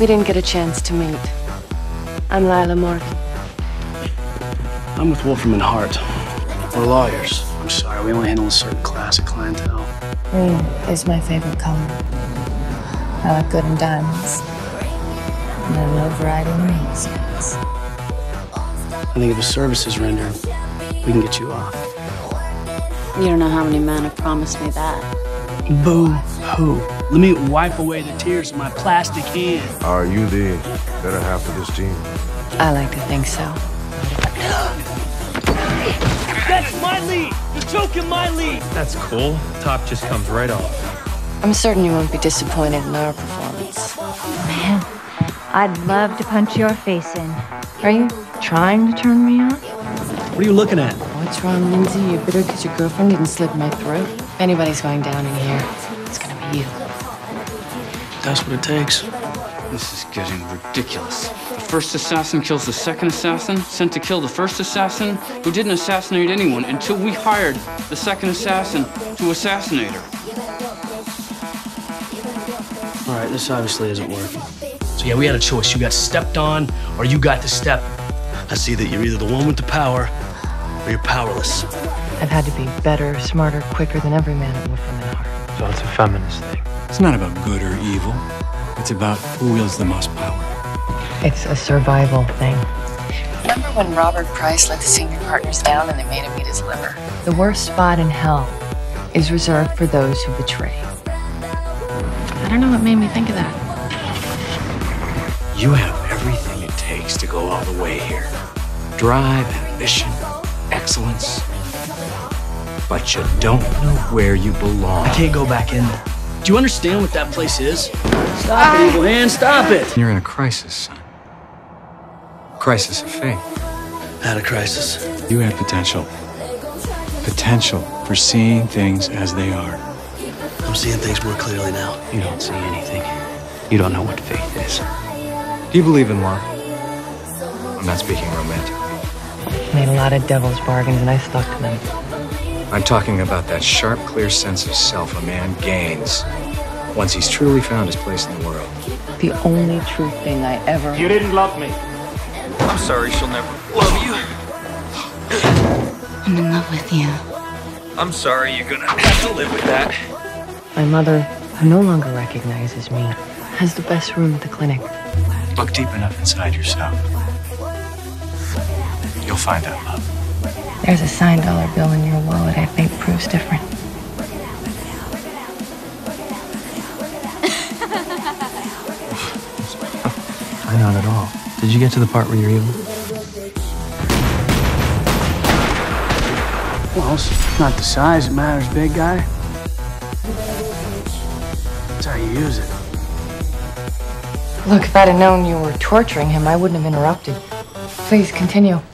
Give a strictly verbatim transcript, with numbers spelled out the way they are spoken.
We didn't get a chance to meet. I'm Lilah Morgan. I'm with Wolfram and Hart. We're lawyers. I'm sorry, we only handle a certain class of clientele. Green is my favorite color. I like good in diamonds. And I love riding unicycles. I think if a service is rendered, we can get you off. You don't know how many men have promised me that. Boo-hoo. Let me wipe away the tears of my plastic hand. Are you the better half of this team? I like to think so. That's my lead! You're choking my lead! That's cool. Top just comes right off. I'm certain you won't be disappointed in our performance. Man, I'd love to punch your face in. Are you trying to turn me on? What are you looking at? What's wrong, Lindsey? You bitter because your girlfriend didn't slit my throat? If anybody's going down in here, it's gonna be you. That's what it takes. This is getting ridiculous. The first assassin kills the second assassin, sent to kill the first assassin, who didn't assassinate anyone until we hired the second assassin to assassinate her. All right, this obviously isn't working. So yeah, we had a choice. You got stepped on, or you got to step. I see that you're either the one with the power, or you're powerless. I've had to be better, smarter, quicker than every man at Wolfram and Hart. So it's a feminist thing. It's not about good or evil. It's about who wields the most power. It's a survival thing. Remember when Robert Price let the senior partners down and they made him eat his liver? The worst spot in hell is reserved for those who betray. I don't know what made me think of that. You have everything it takes to go all the way here. Drive, ambition, excellence. But you don't know where you belong. I can't go back in there. Do you understand what that place is? Stop it, evil hand, stop it! You're in a crisis, son. Crisis of faith. Had a crisis. You have potential. Potential for seeing things as they are. I'm seeing things more clearly now. You don't see anything. You don't know what faith is. Do you believe in love? I'm not speaking romantically. Made a lot of devil's bargains and I stuck to them. I'm talking about that sharp, clear sense of self a man gains once he's truly found his place in the world. The only true thing I ever... You didn't love me. I'm sorry she'll never love you. I'm in love with you. I'm sorry you're gonna have to live with that. My mother, who no longer recognizes me, has the best room at the clinic. Look deep enough inside yourself. You'll find that love. There's a signed dollar bill in your wallet I think proves different. Not at all. Did you get to the part where you're evil? Well, it's not the size that matters, big guy. It's how you use it. Look, if I'd have known you were torturing him, I wouldn't have interrupted. Please, continue.